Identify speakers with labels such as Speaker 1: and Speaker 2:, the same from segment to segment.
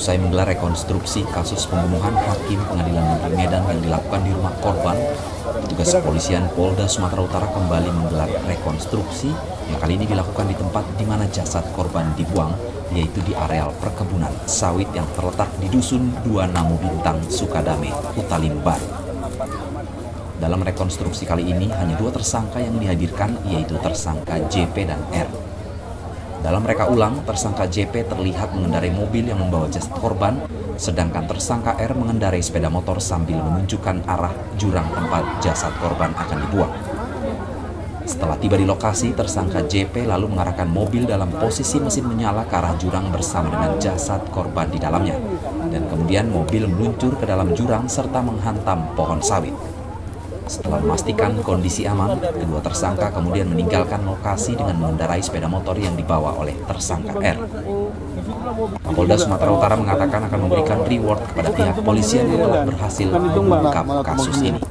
Speaker 1: Usai menggelar rekonstruksi kasus pembunuhan Hakim Pengadilan Negeri Medan yang dilakukan di rumah korban, petugas kepolisian Polda Sumatera Utara kembali menggelar rekonstruksi yang kali ini dilakukan di tempat di mana jasad korban dibuang, yaitu di areal perkebunan sawit yang terletak di Dusun 2 Namu Bintang, Sukadame, Kutalimbar. Dalam rekonstruksi kali ini hanya 2 tersangka yang dihadirkan, yaitu tersangka JP dan R. Dalam reka ulang, tersangka JP terlihat mengendarai mobil yang membawa jasad korban, sedangkan tersangka R mengendarai sepeda motor sambil menunjukkan arah jurang tempat jasad korban akan dibuang. Setelah tiba di lokasi, tersangka JP lalu mengarahkan mobil dalam posisi mesin menyala ke arah jurang bersama dengan jasad korban di dalamnya. Dan kemudian mobil meluncur ke dalam jurang serta menghantam pohon sawit. Setelah memastikan kondisi aman, kedua tersangka kemudian meninggalkan lokasi dengan mengendarai sepeda motor yang dibawa oleh tersangka R. Kapolda Sumatera Utara mengatakan akan memberikan reward kepada pihak kepolisian yang telah berhasil mengungkap kasus ini.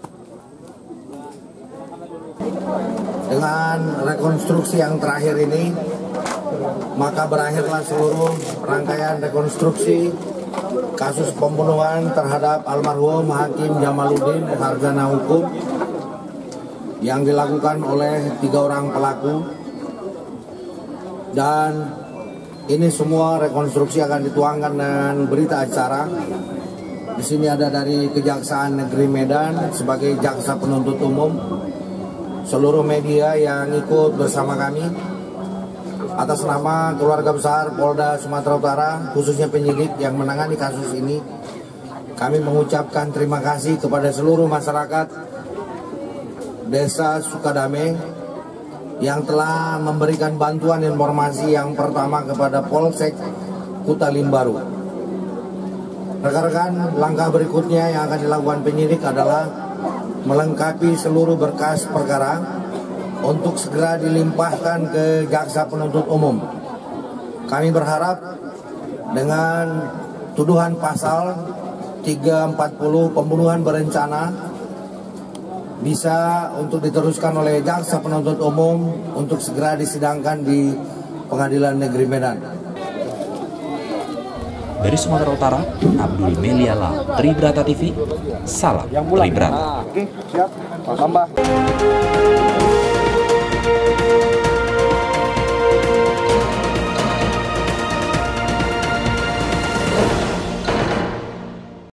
Speaker 2: Dengan rekonstruksi yang terakhir ini, maka berakhirlah seluruh rangkaian rekonstruksi kasus pembunuhan terhadap almarhum Hakim Jamaluddin Sarjana Hukum yang dilakukan oleh 3 orang pelaku, dan ini semua rekonstruksi akan dituangkan dengan berita acara. Di sini ada dari Kejaksaan Negeri Medan sebagai jaksa penuntut umum, seluruh media yang ikut bersama kami. Atas nama keluarga besar Polda Sumatera Utara, khususnya penyidik yang menangani kasus ini, kami mengucapkan terima kasih kepada seluruh masyarakat Desa Sukadame yang telah memberikan bantuan informasi yang pertama kepada Polsek Kutalimbaru. Rekan-rekan, langkah berikutnya yang akan dilakukan penyidik adalah melengkapi seluruh berkas perkara untuk segera dilimpahkan ke jaksa penuntut umum. Kami berharap dengan tuduhan pasal 340 pembunuhan berencana bisa untuk diteruskan oleh jaksa penuntut umum untuk segera disidangkan di Pengadilan Negeri Medan.
Speaker 1: Dari Sumatera Utara, Abdul Meliala, Tribrata TV, salam Tribrata.
Speaker 3: Oke, siap. Tambah.